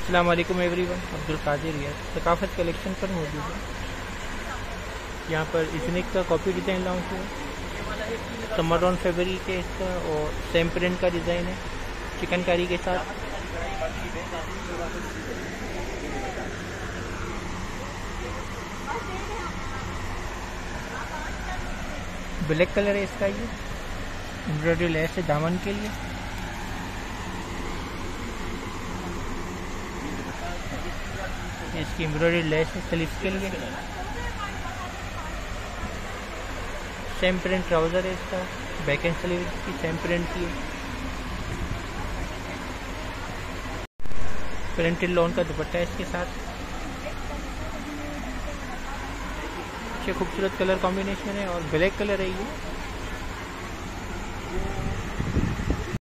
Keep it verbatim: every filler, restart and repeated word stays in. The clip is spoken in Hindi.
अस्सलाम वालेकुम एवरीवन, अब्दुल कादिर यार सकाफत कलेक्शन पर मौजूद है। यहाँ पर इस्निक का कॉपी डिज़ाइन लॉन्च है, समर ऑन फरवरी के इसका और सेम प्रिंट का डिज़ाइन है चिकनकारी के साथ। ब्लैक कलर है इसका, ये एम्ब्रॉयडरी लेस है दामन के लिए। इसकी एम्ब्रॉयडरी लेस है स्लीव्स के लिए। सेम प्रिंट ट्राउज़र है इसका, बैक एंड स्लीव की सेम प्रिंट की है। प्रिंटेड लॉन का दुपट्टा है इसके साथ। अच्छे खूबसूरत कलर कॉम्बिनेशन है और ब्लैक कलर है ये।